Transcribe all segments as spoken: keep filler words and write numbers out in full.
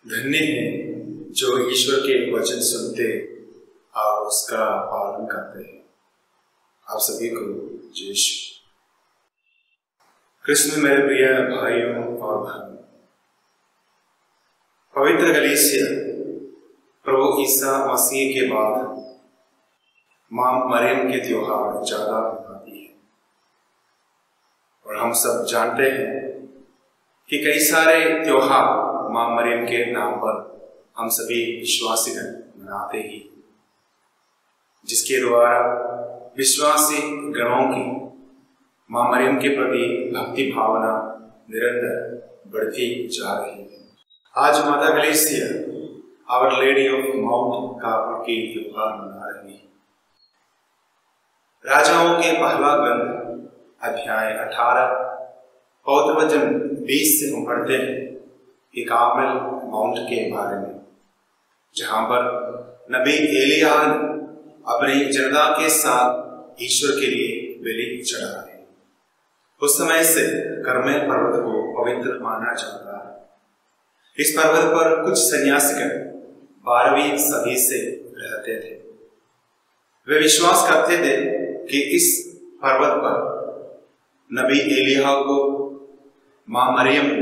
धन्य है जो ईश्वर के वचन सुनते और उसका पालन करते हैं। आप सभी को जय यीशु। कृष्ण में मेरे प्रिय भाइयों और बहनों, पवित्र गलीसिया प्रभु ईसा मसीह के बाद मां मरियम के त्योहार ज्यादा मनाती है। और हम सब जानते हैं कि कई सारे त्योहार मां मरियम के नाम पर हम सभी विश्वासीगण मनाते ही, जिसके द्वारा विश्वासी गणों की मां मरियम के प्रति भक्ति भावना निरंतर बढ़ती जा रही है। आज माता गलीसिया our lady of Mount Carmel की त्योहार मना रही है। राजाओं के पहला ग्रंथ अध्याय अठारह पवित्र वचन बीस से हम पढ़ते हैं कि कार्मेल माउंट के बारे में, जहां पर नबी एलिया अपनी जनता के साथ ईश्वर के लिए बलि चढ़ा है। उस समय से कार्मेल पर्वत को पवित्र माना जाता है। इस पर्वत पर कुछ सन्यासीगण बारहवीं सदी से रहते थे। वे विश्वास करते थे कि इस पर्वत पर नबी एलिया को मां मरियम ने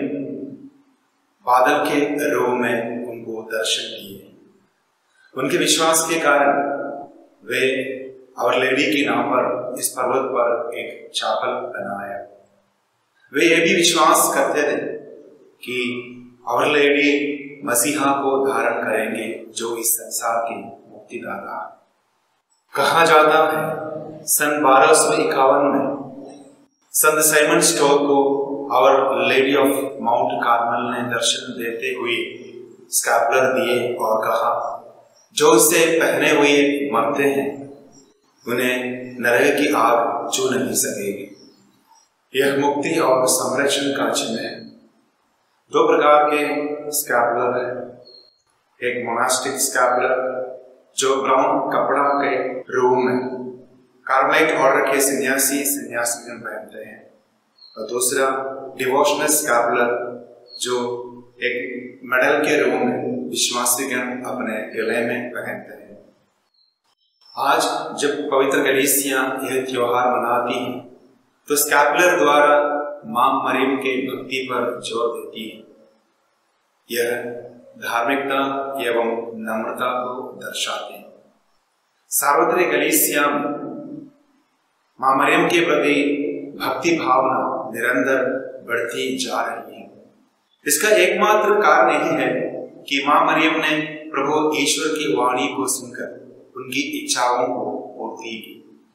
बादल के रूप में उनको दर्शन दिए। उनके विश्वास के कारण वे आवर लेडी के नाम पर इस पर्वत पर एक चापल बनाया। वे ये भी विश्वास करते थे कि आवर लेडी मसीहा को धारण करेंगे, जो इस संसार के मुक्तिदाता। कहा जाता है सन बारह सौ इक्यावन में संत साइमन स्टोर को our lady of Mount Carmel ने दर्शन देते हुए स्कैपुलर दिए और कहा, जो इसे पहने हुए मरते हैं उन्हें नरक की आग छू नहीं सकेगी। यह मुक्ति और संरक्षण का चिन्ह है। दो प्रकार के स्कैपुलर है। एक मोनास्टिक स्कैपुलर जो ब्राउन कपड़ा के रूप में कार्मेलाइट ऑर्डर के सन्यासी सन्यासीगण पहनते हैं, और दूसरा डिवोशनल स्कैपुलर जो एक मेडल के रूप में विश्वासीगण अपने गले में पहनते हैं। आज जब पवित्र गलीसिया यह त्योहार मनाती है तो स्कैपुलर द्वारा मां मरियम के भक्ति पर जोर देती है। यह धार्मिकता एवं नम्रता को दर्शाते हैं। सार्वत्रिक गलीसिया में मां मरियम के प्रति भक्ति भावना निरंतर बढ़ती जा रही है। इसका एकमात्र कारण यही है कि मां मरियम ने प्रभु ईश्वर की वाणी को सुनकर उनकी इच्छाओं को पूर्ति की।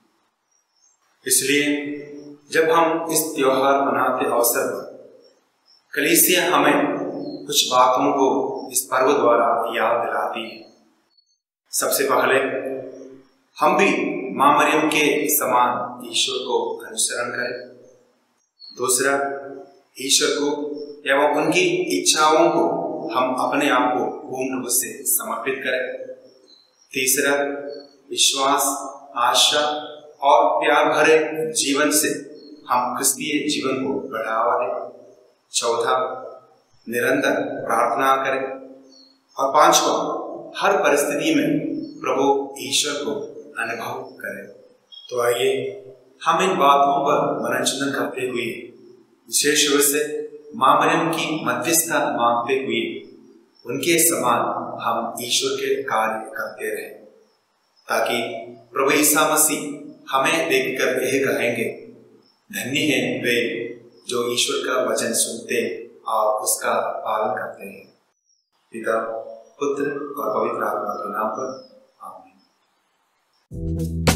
इसलिए जब हम इस त्योहार मनाते अवसर पर कलीसिया हमें कुछ बातों को इस पर्व द्वारा याद दिलाती है। सबसे पहले हम भी मां मरियम के समान ईश्वर को अनुसरण करें। दूसरा, ईश्वर को एवं उनकी इच्छाओं को हम अपने आप को पूर्ण रूप से समर्पित करें। तीसरा, विश्वास, आशा और प्यार भरे जीवन से हम क्रिस्तीय जीवन को बढ़ावा दें। चौथा, निरंतर प्रार्थना करें। और पांचवा, हर परिस्थिति में प्रभु ईश्वर को अनुभव करें। तो आइए हम इन बातों पर मनन करते हुए विशेष रूप से मां मरियम की मध्यस्थता मांगते हुए उनके समान हम ईश्वर के कार्य करते रहें, ताकि प्रभु ईसा मसीह हमें देखकर यह कहेंगे, धन्य है वे जो ईश्वर का वचन सुनते और उसका पालन करते हैं। पिता, पुत्र और पवित्र आत्मा के नाम पर आमीन।